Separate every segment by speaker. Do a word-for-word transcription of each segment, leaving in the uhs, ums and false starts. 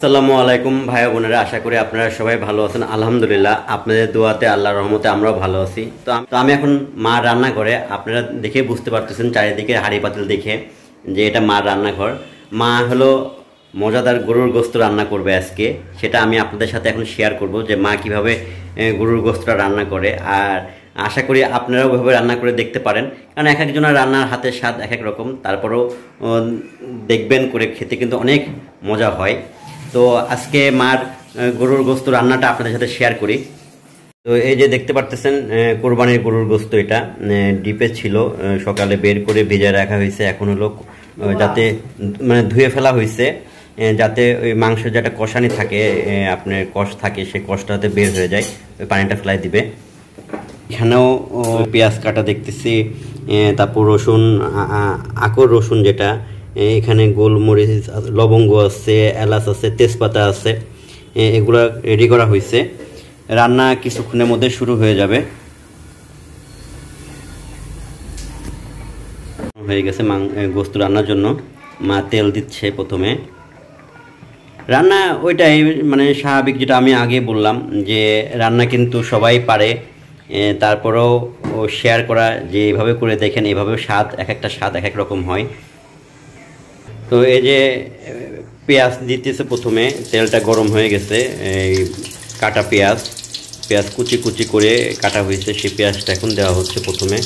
Speaker 1: আসসালামু আলাইকুম ভাই বোনেরা, আশা করি আপনারা সবাই ভালো আছেন। আলহামদুলিল্লাহ, আপনাদের দোয়াতে আল্লাহর রহমতে আমরাও ভালো আছি। তো আমি এখন মা রান্না করে, আপনারা দেখে বুঝতে পারতেছেন চারিদিকে হাঁড়ি পাতিল দেখে যে এটা মার রান্নাঘর। মা হলো মজাদার গরুর গোস্ত রান্না করবে আজকে, সেটা আমি আপনাদের সাথে এখন শেয়ার করব যে মা কিভাবে গরুর গোস্তটা রান্না করে। আর আশা করি আপনারাও ওইভাবে রান্না করে দেখতে পারেন, কারণ এক একজনের রান্নার হাতের স্বাদ এক এক রকম। তারপরেও দেখবেন করে খেতে কিন্তু অনেক মজা হয়। তো আজকে মার গরুর গোস্ত রান্নাটা আপনাদের সাথে শেয়ার করি। তো এই যে দেখতে পারতেছেন কোরবানির গরুর গোস্ত, এটা ডিপে ছিল, সকালে বের করে ভেজায় রাখা হয়েছে। এখন হলো যাতে মানে ধুয়ে ফেলা হয়েছে, যাতে ওই মাংসের যেটা কষানি থাকে, আপনার কষ থাকে, সেই কষটাতে বের হয়ে যায়, ওই পানিটা ফেলাই দিবে। এখানেও পেঁয়াজ কাটা দেখতেছি, তারপর রসুন, আকর রসুন যেটা, এখানে গোলমরিচ, লবঙ্গ আছে, এলাচ আছে, তেজপাতা আছে, এগুলা রেডি করা হয়েছে। রান্না কিছুক্ষণের মধ্যে শুরু হয়ে যাবে। হয়ে গেছে গোস্ত রান্নার জন্য। মা তেল দিচ্ছে প্রথমে। রান্না ওইটাই মানে স্বাভাবিক, যেটা আমি আগে বললাম যে রান্না কিন্তু সবাই পারে, তারপরেও শেয়ার করা যে এভাবে করে দেখেন, এভাবে স্বাদ এক একটা স্বাদ এক এক রকম হয়। তো এই যে পেঁয়াজ দিতেছে প্রথমে, তেলটা গরম হয়ে গেছে, এই কাটা পেঁয়াজ পেঁয়াজ কুচি কুচি করে কাটা হয়েছে, সেই পেঁয়াজটা এখন দেওয়া হচ্ছে প্রথমে।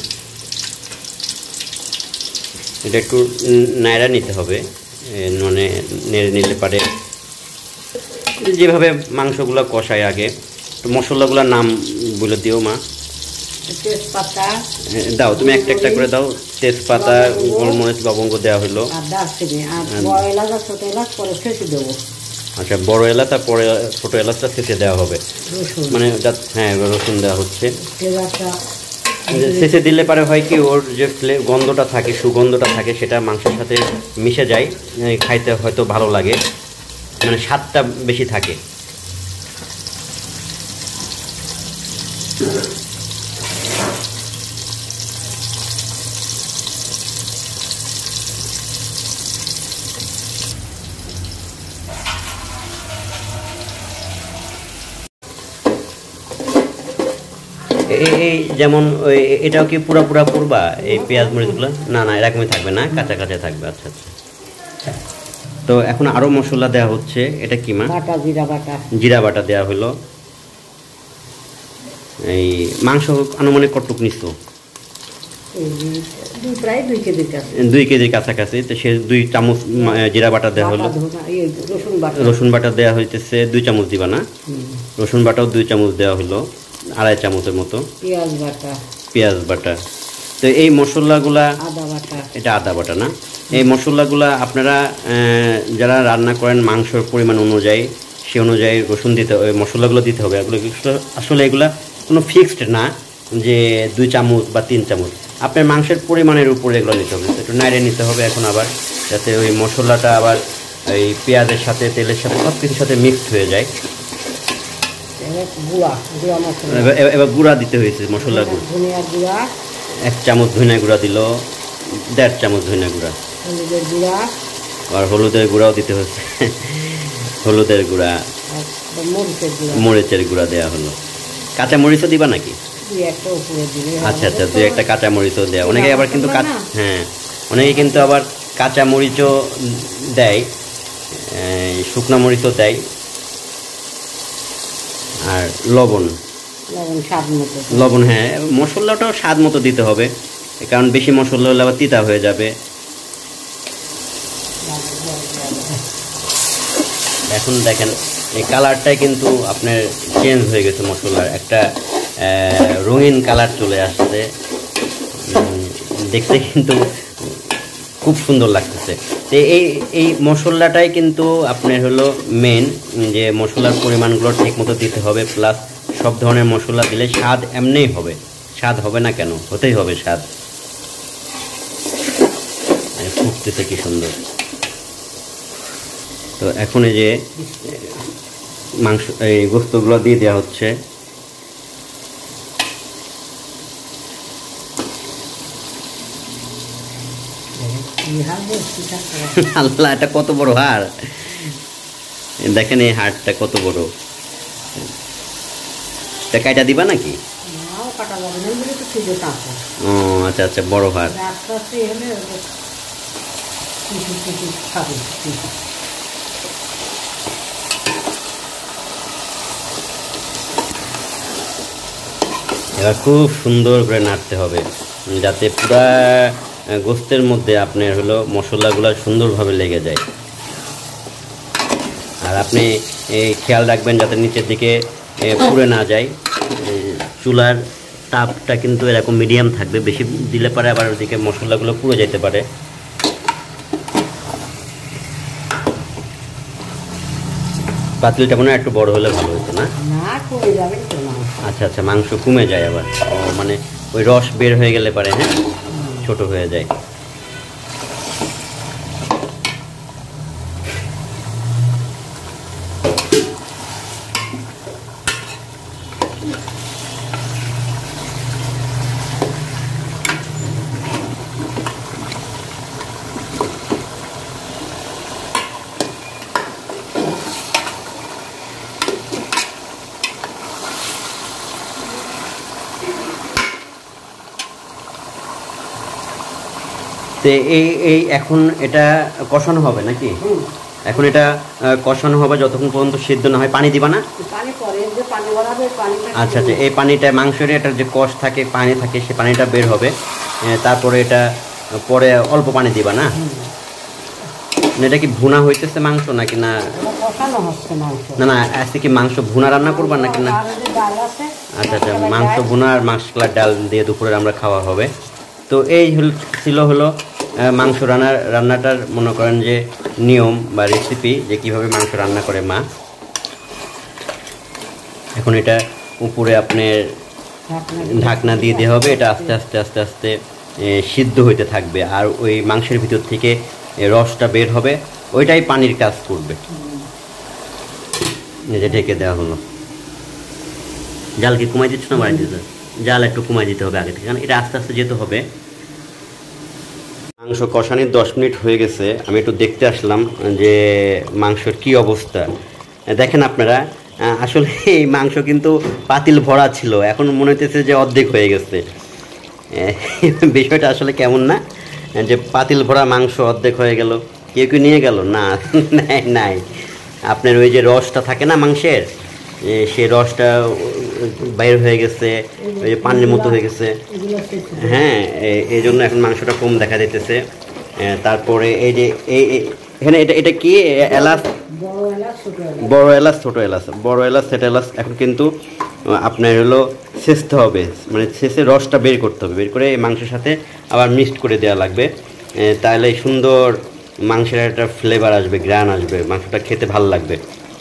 Speaker 1: এটা একটু নাড়া নিতে হবে, মানে নেড়ে নিলে পারে, যেভাবে মাংসগুলো কষায় আগে। তো মশলাগুলোর নাম বলে দিও মা।
Speaker 2: তেজপাতা
Speaker 1: দাও, তুমি একটা একটা করে দাও। তেজপাতা, গোলমরিচ, লবঙ্গ দেওয়া হলো। আচ্ছা, বড় এলাচ আর পরে ছোট এলাচটা শেষে দেওয়া হবে, মানে হ্যাঁ রসুন দেওয়া হচ্ছে। শেষে দিলে পারে হয় কি, ওর যে গন্ধটা থাকে, সুগন্ধটা থাকে, সেটা মাংসের সাথে মিশে যায়, খাইতে হয়তো ভালো লাগে, মানে স্বাদটা বেশি থাকে। এই যেমন ওই এটাও কি পুরা পুরা পুরবা এই পেঁয়াজ মরিচগুলো? না না, এরকমই থাকবে না, কাঁচা কাঁচা থাকবে। আচ্ছা আচ্ছা। তো এখন আরো মশলা দেওয়া হচ্ছে। এটা কি মা?
Speaker 2: জিরা বাটা।
Speaker 1: জিরা বাটা দেওয়া হলো। এই মাংস আনুমানিক কতটুকু নিছো?
Speaker 2: প্রায় দুই কেজি
Speaker 1: দুই কেজির কাছাকাছি। তো সে দুই চামচ জিরা বাটা দেওয়া হলো। রসুন বাটা দেওয়া হইতেছে দুই চামচ দিবা না? রসুন বাটাও দুই চামচ দেওয়া হলো, আড়াই চামচের মতো।
Speaker 2: পেঁয়াজ বাটা
Speaker 1: পেঁয়াজ বাটা। তো এই মশলাগুলা,
Speaker 2: আদা বাটা, এটা
Speaker 1: আদা বাটা না? এই মশলাগুলা আপনারা যারা রান্না করেন মাংসের পরিমাণ অনুযায়ী, সে অনুযায়ী রসুন দিতে, ওই মশলাগুলো দিতে হবে। এগুলো আসলে এগুলা কোনো ফিক্সড না যে দুই চামচ বা তিন চামচ, আপনার মাংসের পরিমাণের উপরে এগুলো নিতে হবে। একটু নাড়িয়ে নিতে হবে এখন আবার, যাতে ওই মশলাটা আবার এই পেঁয়াজের সাথে, তেলের সাথে, সব কিছুর সাথে মিক্সড হয়ে যায়। এবার গুঁড়া দিতে হয়েছে, মশলা গুঁড়া এক চামচ ধনিয়া গুঁড়া দিল, দেড় চামচ ধনিয়া গুঁড়া, আর হলুদের গুঁড়াও দিতে হচ্ছে। হলুদের গুঁড়া, মরিচের গুঁড়া দেওয়া হলো। কাঁচা মরিচও দিবা নাকি? আচ্ছা আচ্ছা, দুই একটা কাঁচা মরিচও দেওয়া। অনেকে আবার কিন্তু হ্যাঁ অনেকে কিন্তু আবার কাঁচা মরিচও দেয়, শুকনা মরিচও দেয়। আর লবণ, লবণ হ্যাঁ, মশলাটাও স্বাদ মতো দিতে হবে, কারণ বেশি মশলা হলে আবার তিতা হয়ে যাবে। এখন দেখেন এই কালারটাই কিন্তু আপনার চেঞ্জ হয়ে গেছে, মশলার একটা রঙিন কালার চলে আসছে, দেখতে কিন্তু খুব সুন্দর লাগতেছে। তো এই এই মশলাটাই কিন্তু আপনার হলো মেন, যে মশলার পরিমাণগুলো ঠিক মতো দিতে হবে, প্লাস সব ধরনের মশলা দিলে স্বাদ এমনিই হবে, স্বাদ হবে না কেন, হতেই হবে স্বাদ। ফুটতেছে কি সুন্দর। তো এখন এই যে মাংস, এই গোস্তগুলো দিয়ে দেওয়া হচ্ছে। আল্লাহ, এটা কত বড় হার! দেখেন এই হাড়টা কত বড়, এটা কাইটা দিবা নাকি?
Speaker 2: নাও কাটা যাবে না, এগুলো তো ফ্রিজে টাকা।
Speaker 1: ও আচ্ছা আচ্ছা, বড় হাড়।
Speaker 2: আস্তে আস্তে এলে কিছু কিছু খাবে।
Speaker 1: এবার খুব সুন্দর করে নাড়তে হবে যাতে পুরা গোস্তের মধ্যে আপনার হলো মশলাগুলো সুন্দরভাবে লেগে যায়। আর আপনি এই খেয়াল রাখবেন যাতে নিচের দিকে পুড়ে না যায়। চুলার তাপটা কিন্তু এরকম মিডিয়াম থাকবে, বেশি দিলে পারে আবার ওদিকে মশলাগুলো পুড়ে যেতে পারে। পাতিলটা মনে হয় একটু বড় হলে ভালো হতো না?
Speaker 2: না, কমে যাবে তো না।
Speaker 1: আচ্ছা আচ্ছা, মাংস কমে যায় আবার, ও মানে ওই রস বের হয়ে গেলে পারে, হ্যাঁ ছোট হয়ে যায়। তো এই এই এখন এটা কষানো হবে নাকি? এখন এটা কষানো হবে যতক্ষণ পর্যন্ত সিদ্ধ না হয়। পানি দিবা না?
Speaker 2: পানি পরে যে পানি ভরাবে, পানিটা
Speaker 1: আচ্ছা আচ্ছা, এই পানিটা মাংসের এটা যে কষ থাকে, পানি থাকে, সে পানিটা বের হবে, তারপরে এটা পরে অল্প পানি দিবা না? এটা কি ভুনা হইতেছে মাংস নাকি না?
Speaker 2: কষানো হচ্ছে মাংস।
Speaker 1: না না, আজকে কি মাংস ভুনা রান্না করবা নাকি না? আচ্ছা আচ্ছা, মাংস ভুনা আর মাংসলার ডাল দিয়ে দুপুরে আমরা খাওয়া হবে। তো এই ছিল হলো মাংস রান্নার রান্নাটার মনে করেন যে নিয়ম বা রেসিপি, যে কীভাবে মাংস রান্না করে মা। এখন এটা উপরে আপনার ঢাকনা দিয়ে দেওয়া হবে, এটা আস্তে আস্তে আস্তে আস্তে সিদ্ধ হইতে থাকবে, আর ওই মাংসের ভিতর থেকে রসটা বের হবে, ওইটাই পানির কাজ করবে। এই যে ঢেকে দেওয়া হলো। জাল কি কমাই দিচ্ছ না বাড়াই দিতে? জাল একটু কমাই দিতে হবে আগে থেকে, কারণ এটা আস্তে আস্তে যেতে হবে। মাংস কষানির দশ মিনিট হয়ে গেছে, আমি একটু দেখতে আসলাম যে মাংসের কি অবস্থা। দেখেন আপনারা, আসলে এই মাংস কিন্তু পাতিল ভরা ছিল, এখন মনে হইতেছে যে অর্ধেক হয়ে গেছে। বিষয়টা আসলে কেমন না, যে পাতিল ভরা মাংস অর্ধেক হয়ে গেল, কেউ কেউ নিয়ে গেল না? নাই নাই, আপনার ওই যে রসটা থাকে না মাংসের, সেই রসটা বাইর হয়ে গেছে, ওই যে পানির মতো হয়ে গেছে। হ্যাঁ, এই জন্য এখন মাংসটা কম দেখা যাইতেছে। তারপরে এই যে এই এখানে এটা এটা কি এলাচ, বড় এলাচ ছোট এলাচ, বড় এলাচ ছোট এলাচ এখন কিন্তু আপনার হলো ছেঁচতে হবে, মানে ছেঁচে রসটা বের করতে হবে, বের করে এই মাংসের সাথে আবার মিক্সড করে দেওয়া লাগবে, তাহলে সুন্দর মাংসের একটা ফ্লেভার আসবে, গ্রান আসবে, মাংসটা খেতে ভালো লাগবে।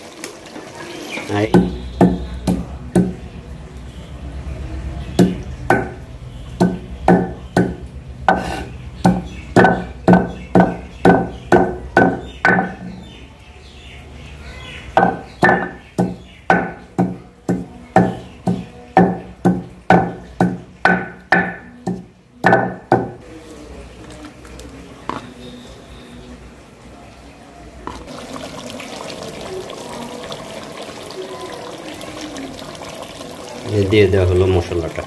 Speaker 1: দিয়ে দেওয়া হলো মশলাটা।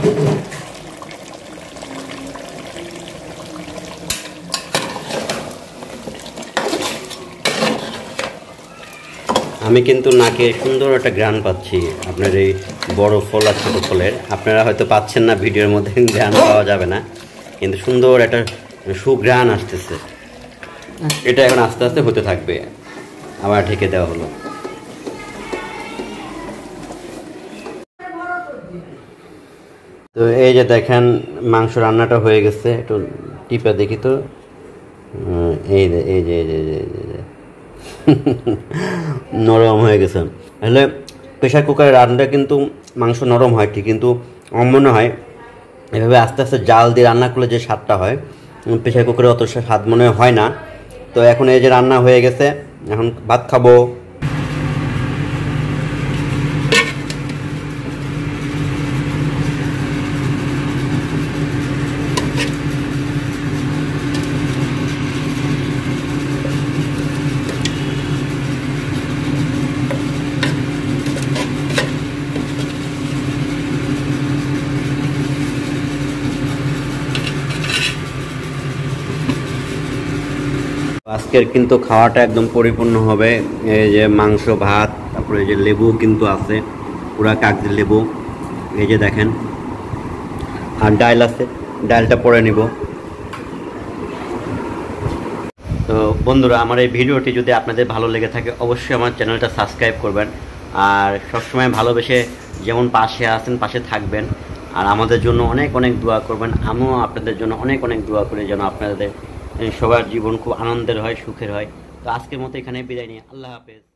Speaker 1: আমি কিন্তু নাকে সুন্দর একটা গ্রান পাচ্ছি আপনার এই বড় ফল আর ছোটো ফলের। আপনারা হয়তো পাচ্ছেন না, ভিডিওর মধ্যে গ্রান পাওয়া যাবে না, কিন্তু সুন্দর একটা সুগ্রান আসতেছে। এটা এখন আস্তে আস্তে হতে থাকবে, আবার ঢেকে দেওয়া হলো। তো এই যে দেখেন মাংস রান্নাটা হয়ে গেছে, একটু টিপে দেখি তো। এই যে এই যে এই যে এই যে নরম হয়ে গেছে। আসলে প্রেশার কুকারের রান্নাটা কিন্তু মাংস নরম হয় ঠিক, কিন্তু আমার মনে হয় এভাবে আস্তে আস্তে জাল দিয়ে রান্না করলে যে স্বাদটা হয়, প্রেশার কুকারে অত স্বাদ মনে হয় না। তো এখন এই যে রান্না হয়ে গেছে, এখন ভাত খাবো। আজকের কিন্তু খাওয়াটা একদম পরিপূর্ণ হবে। এই যে মাংস, ভাত, তারপরে এই যে লেবু কিন্তু আছে, পুরা কাগজের লেবু, এই যে দেখেন, আর ডাল আছে, ডালটা পরে নিব। তো বন্ধুরা, আমার এই ভিডিওটি যদি আপনাদের ভালো লেগে থাকে অবশ্যই আমার চ্যানেলটা সাবস্ক্রাইব করবেন, আর সবসময় ভালোবেসে যেমন পাশে আছেন পাশে থাকবেন, আর আমাদের জন্য অনেক অনেক দোয়া করবেন। আমিও আপনাদের জন্য অনেক অনেক দোয়া করি যেন আপনাদের সবার জীবন খুব আনন্দের হয়, সুখের হয়। তো আজকের মতো এখানে বিদায় নিয়ে আল্লাহ হাফেজ।